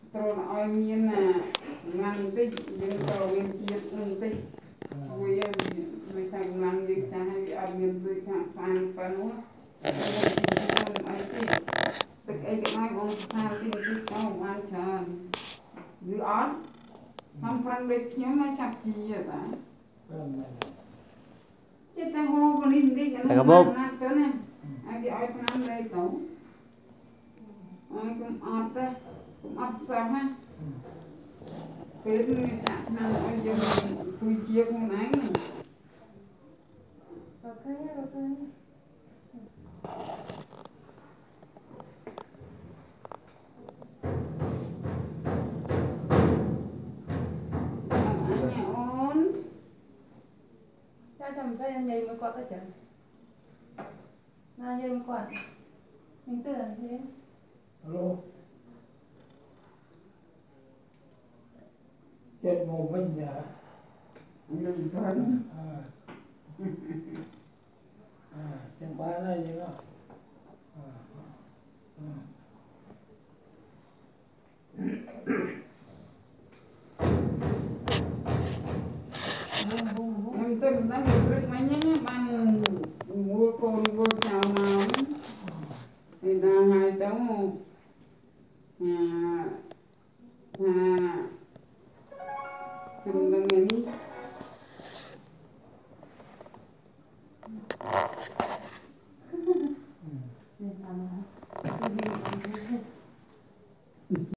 Trâu oi miên là ngăn tích nhưng trâu miên chiết ngăn tích vui người thằng ngăn như cha hay bị ăn miên vui thằng phàn phàn nữa ai tích tức ấy cái nói ông sao tích tích ông ăn tròn dư ót không phàn được nhóm nó chặt chi vậy ta chết ta hô vào linh đi cho nó nát tới nè ai cái oi phàn đây tấu ai cũng ót đó cũng ót sao ha cái chặt năng ở giờ tôi chia con ấy ok. nhà ôn Cha chồng tay em nhảy mới quạt cái chồng na nhảy mới quạt mình tự làm thế alo chết một mình nhà đừng thân chẳng ba này gì đó em tìm ra một rất mấy nhá bằng mua cồn mua chào máu thì là hai cháu à chừng gần này